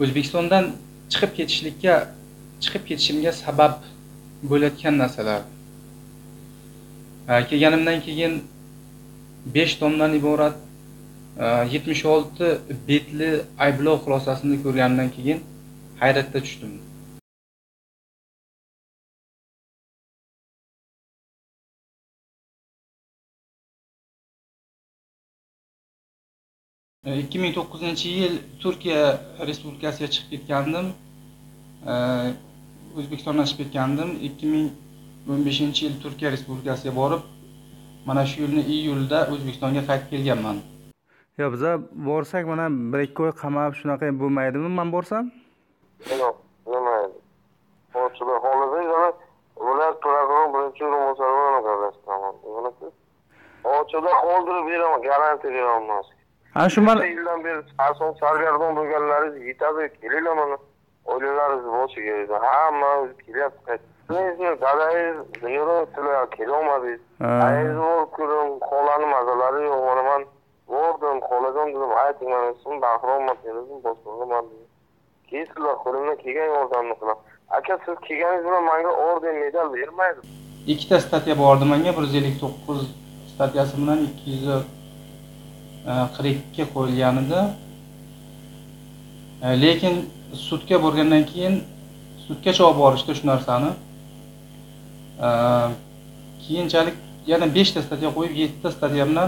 O'zbekistondan chiqib ketishimga sabab bo'layotgan narsalar. Kelganimdan keyin 5 tomdan iborat 76 betli ayblov xulosasini ko'rganimdan keyin hayratga tushdim. 2009-yil Turkiya Respublikasiga chiqib ketgandim. O'zbekistondan chiqib ketgandim. 2015-yil Turkiya Respublikasiga borib, mana shu yilning iyulida O'zbekistonga qaytib kelganman. Yo, biza borsak mana 1-2 oy qamab shunaqa bo'lmaydimi men borsam? Yo'q, bo'lmaydi. O'chida hozirda ular program birinchi o'rinbosarni qilishgan. O'chida qoldirib beraman, garantiya beraman. Ha, shu men yildan beri asosan sargardon bo'lganlaringiz yetadi, kelinglar mana. Oilalaringiz bo'lsa kerak. Hamma o'zi kelyapti. Siz dadayingiz yuribdilar, kelolmadingiz. Ayingiz bor ko'rim, xolani mazalari yo'q. Mana men bordim, xolajon dedim, ayting mana ismim Bahrom dedim, boshqaman. Keysizlar qo'limdan kelgan yordamni qilaman. Aka, siz kelganingiz bilan menga orden medal bermaydi. Ikkita statiya bordi menga, 159 statiyasi bilan 242 qo'yilganida. Lekin sudga borgandan keyin sudgacha olib borishdi shu narsani. Keyinchalik yana 5 ta statiya qo'yib 7 ta statiya bilan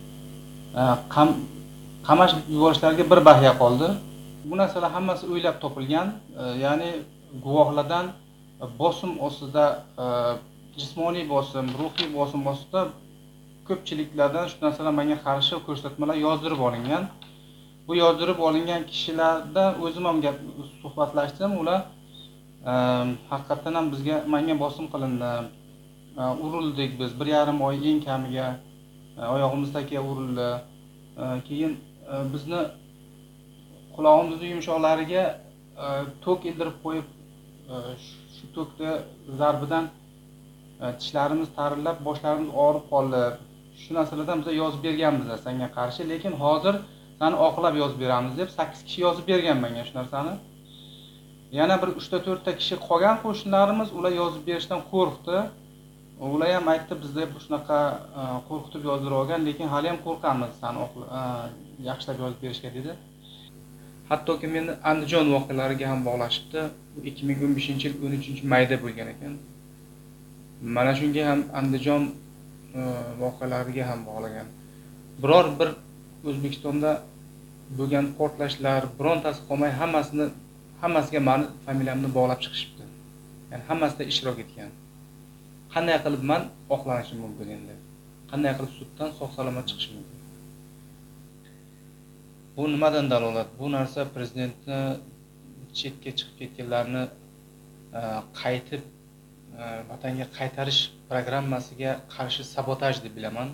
qamash yuborishlariga bir bahya qoldi. Bu narsalar hammasi o'ylab topilgan, ya'ni guvohlardan bosim ostida, jismoniy bosim, ruhiy bosim ostida ko'pchiliklardan shu narsalar menga qarshi ko'rsatmalar yozdirib olingan. Bu yozdirib olingan kishilardan o'zim ham suhbatlashdim. Ular haqiqatan ham menga bosim qilindi. Urildik biz 1,5 oy eng kamiga oyog'imizga urildi. Keyin bizni qulog'imizning yumshoqlariga tok ildirib qo'yib, shu tokda zarbidan tishlarimiz tarillab, boshlarimiz og'rib qoldi. Shu narsalardan biz yozib berganmiz senga qarshi, lekin hozir seni oqlab yozib beramiz deb 8 kishi yozib bergan menga shu narsani. Yana bir 3 ta 4 ta kishi qolgan qo'shnilarimiz ular yozib berishdan qo'rqdi. Ular ham aytdi bizda shunaqa qo'rqitib yozdirib olgan, lekin hali ham qo'rqamiz seni yaxshilab yozib berishga dedi. Hattoki meni Andijon voqealariga ham bog'lashibdi. 2015-yil 13-mayda bo'lgan ekan. Mana shunga ham Andijon voqealariga ham bog'lagan. Biror bir O'zbekistonda bo'lgan portlashlar birontasi qolmay hammasiga meni familiyamni bog'lab chiqishibdi. Ya'ni hammasida ishtirok etgan. Qanday qilib men oqlanishim mumkin endi? Qanday qilib suddan sog'-salomat chiqishim mumkin? Bu nimadan dalolat? Bu narsa prezidentni chetga chiqib ketganlarni qaytib vatanga qaytarish programmasiga qarshi sabotaj deb bilaman.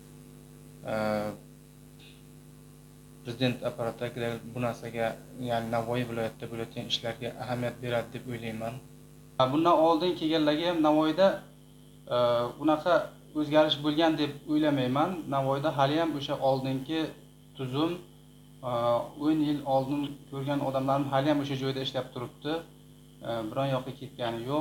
Prezident apparatidagilar bu narsaga, ya'ni Navoiy viloyatida bo'layotgan ishlarga ahamiyat beradi deb o'ylayman. Bundan oldin kelganlarga ham Navoiyda unaqa o'zgarish bo'lgan deb o'ylamayman. Navoiyda hali ham o'sha oldingi tuzum 10 yil oldin ko'rgan odamlarim hali ham o'sha joyda ishlab turibdi. Biron yoqqa ketgani yo'q.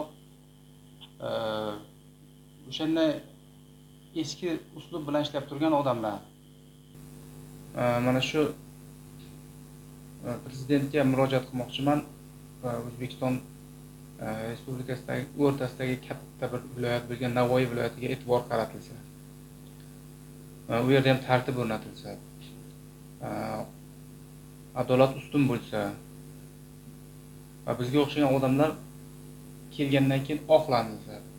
O'shanday eski uslub bilan ishlab turgan odamlar. Mana shu prezidentga murojaat qilmoqchiman. O'zbekiston Respublikasidagi o'rtasidagi katta bir viloyat bo'lgan Navoiy viloyatiga e'tibor qaratilsa. U yerda ham tartib o'rnatilsa. Adolat ustun bo'lsa va bizga o'xshagan odamlar kelgandan keyin oqlanilsa.